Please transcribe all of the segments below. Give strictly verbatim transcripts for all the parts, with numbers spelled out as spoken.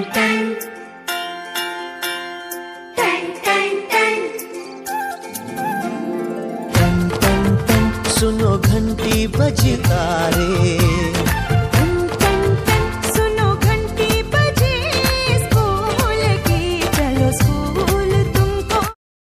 सुनो घंटी बजता रे, सुनो घंटी बजे स्कूल की, चलो स्कूल तुमको।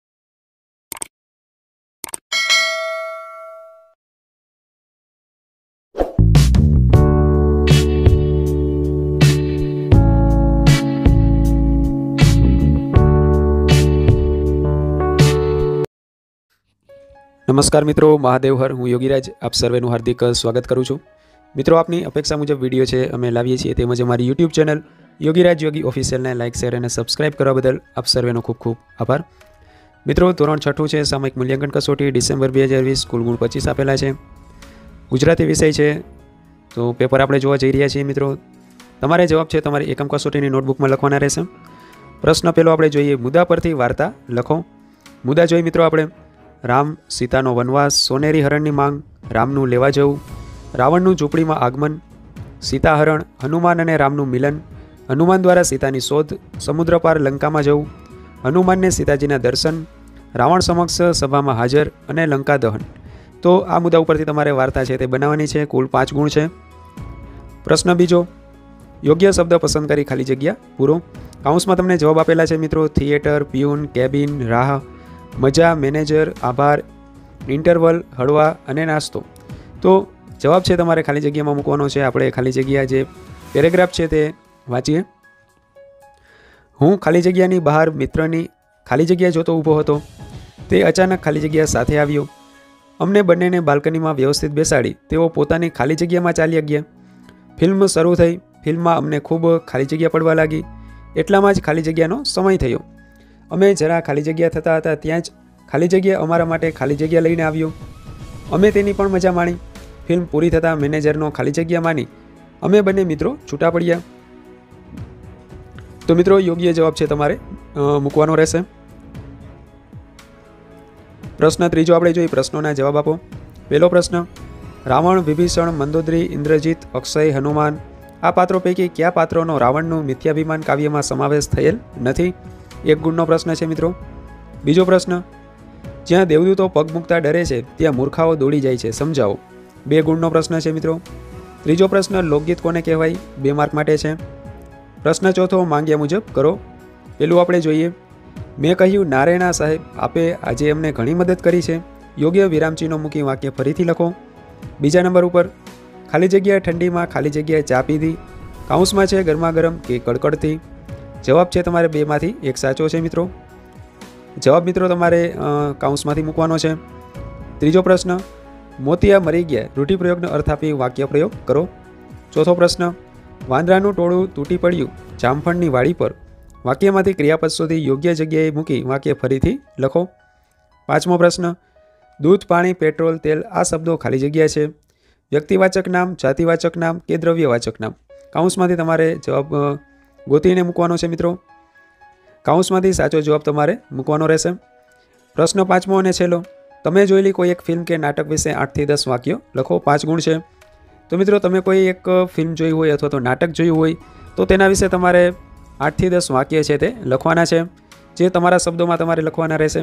नमस्कार मित्रों, महादेव हर हूँ योगीराज आप सर्वेનું हार्दिक स्वागत करूँ છું। મિત્રો આપની અપેક્ષા મુજબ વિડીયો છે અમે લાવીએ છીએ, તેમજ અમારી યુટ્યુબ ચેનલ યોગીરાજ યોગી ઓફિશિયલને લાઇક શેર અને સબસ્ક્રાઇબ કરવા બદલ આપ સર્વેનો ખૂબ ખૂબ આભાર। મિત્રો ધોરણ છઠ્ઠું છે, સામયિક મૂલ્યાંકન કસોટી ડિસેમ્બર બે હજાર વીસ, કુલ ગુણ પચીસ આપેલા છે। ગુજરાતી વિષય છે, તો પેપર આપણે જોવા જઈ રહ્યા છીએ। મિત્રો તમારે જવાબ છે તમારી એકમ કસોટીની નોટબુકમાં લખવાના રહેશે। પ્રશ્ન પહેલો આપણે જોઈએ, મુદ્દા પરથી વાર્તા લખો। મુદ્દા જોઈએ મિત્રો આપણે, રામ સીતાનો વનવાસ, સોનેરી હરણની માંગ, રામનું લેવા જવું, રાવણનું ઝૂંપડીમાં આગમન, સીતાહરણ, હનુમાન અને રામનું મિલન, હનુમાન દ્વારા સીતાની શોધ, સમુદ્ર પાર લંકામાં જવું, હનુમાનને સીતાજીના દર્શન, રાવણ સમક્ષ સભામાં હાજર અને લંકા દહન। તો આ મુદ્દા ઉપરથી તમારે વાર્તા છે તે બનાવવાની છે। કુલ પાંચ ગુણ છે। પ્રશ્ન બીજો, યોગ્ય શબ્દ પસંદ કરી ખાલી જગ્યા પૂરો। કાઉન્સમાં તમને જવાબ આપેલા છે મિત્રો, થિયેટર, પ્યુન, કેબિન, રાહ, મજા, મેનેજર, આભાર, ઇન્ટરવલ, હળવા અને નાસ્તો। તો જવાબ છે તમારે ખાલી જગ્યામાં મૂકવાનો છે। આપણે ખાલી જગ્યા જે પેરેગ્રાફ છે તે વાંચીએ। હું ખાલી જગ્યાની બહાર મિત્રની ખાલી જગ્યા જોતો ઊભો હતો, તે અચાનક ખાલી જગ્યા સાથે આવ્યો, અમને બંનેને બાલ્કનીમાં વ્યવસ્થિત બેસાડી તેઓ પોતાની ખાલી જગ્યામાં ચાલ્યા ગયા। ફિલ્મ શરૂ થઈ, ફિલ્મમાં અમને ખૂબ ખાલી જગ્યા પડવા લાગી, એટલામાં જ ખાલી જગ્યાનો સમય થયો, અમે જરા ખાલી જગ્યા થતા હતા ત્યાં જ ખાલી જગ્યા અમારા માટે ખાલી જગ્યા લઈને આવ્યો, અમે તેની પણ મજા માણી। ફિલ્મ પૂરી થતાં મેનેજરનો ખાલી જગ્યા માની અમે બંને મિત્રો છૂટા પડ્યા। તો મિત્રો યોગ્ય જવાબ છે તમારે મૂકવાનો રહેશે। પ્રશ્ન ત્રીજો આપણે જોઈએ, પ્રશ્નોના જવાબ આપો। પહેલો પ્રશ્ન, રાવણ, વિભીષણ, મંદોદરી, ઇન્દ્રજીત, અક્ષય, હનુમાન આ પાત્રો પૈકી કયા પાત્રોનો રાવણનું મિથ્યાભિમાન કાવ્યમાં સમાવેશ થયેલ નથી? એક ગુણનો પ્રશ્ન છે મિત્રો। બીજો પ્રશ્ન, જ્યાં દેવદૂતો પગ મૂકતા ડરે છે ત્યાં મૂર્ખાઓ દોડી જાય છે, સમજાવો। બે ગુણનો પ્રશ્ન છે મિત્રો। ત્રીજો પ્રશ્ન, લોકગીત કોને કહેવાય? બે માર્ક માટે છે। પ્રશ્ન ચોથો, માંગ્યા મુજબ કરો। પેલું આપણે જોઈએ, મેં કહ્યું, નારાયણા સાહેબ આપે આજે અમને ઘણી મદદ કરી છે, યોગ્ય વિરામચિહ્નો મૂકી વાક્ય ફરીથી લખો। બીજા નંબર ઉપર, ખાલી જગ્યા ઠંડીમાં ખાલી જગ્યાએ ચા પીધી, કાઉન્સમાં છે ગરમા ગરમ કે કડકડતી। જવાબ છે તમારે બેમાંથી એક સાચો છે મિત્રો। જવાબ મિત્રો તમારે કાઉન્સમાંથી મૂકવાનો છે। ત્રીજો પ્રશ્ન, મોતિયા મરી ગયા રૂઢિપ્રયોગનો અર્થ આપી વાક્ય પ્રયોગ કરો। ચોથો પ્રશ્ન, વાંદરાનું ટોળું તૂટી પડ્યું જામફળની વાડી પર, વાક્યમાંથી ક્રિયાપદ શોધી યોગ્ય જગ્યાએ મૂકી વાક્ય ફરીથી લખો। પાંચમો પ્રશ્ન, દૂધ, પાણી, પેટ્રોલ, તેલ આ શબ્દો ખાલી જગ્યા છે, વ્યક્તિવાચક નામ, જાતિવાચક નામ કે દ્રવ્યવાચક નામ? કાઉન્સમાંથી તમારે જવાબ ગોતીને મૂકવાનો છે મિત્રો। કાઉન્સમાંથી સાચો જવાબ તમારે મૂકવાનો રહેશે। પ્રશ્ન પાંચમો અને છેલ્લો, તમે જોયેલી કોઈ એક ફિલ્મ કે નાટક વિશે આઠથી દસ વાક્યો લખો। પાંચ ગુણ છે। તો મિત્રો તમે કોઈ એક ફિલ્મ જોઈ હોય અથવા તો નાટક જોયું હોય તો તેના વિશે તમારે આઠથી દસ વાક્ય છે તે લખવાના છે, જે તમારા શબ્દોમાં તમારે લખવાના રહેશે।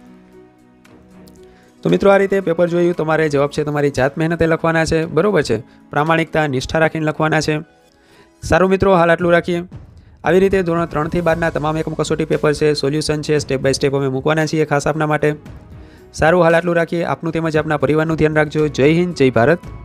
તો મિત્રો આ રીતે પેપર જોયું, તમારે જવાબ છે તમારી જાત મહેનતે લખવાના છે, બરોબર છે, પ્રામાણિકતા નિષ્ઠા રાખીને લખવાના છે। સારું મિત્રો, હાલ આટલું રાખીએ। આવી રીતે ધોરણ ત્રણથી બારના તમામ એકમ કસોટી પેપર છે, સોલ્યુશન છે, સ્ટેપ બાય સ્ટેપ અમે મૂકવાના છીએ ખાસ આપના માટે। સારું, હાલ આટલું રાખીએ। આપનું તેમજ આપના પરિવારનું ધ્યાન રાખજો। જય હિન્દ, જય ભારત।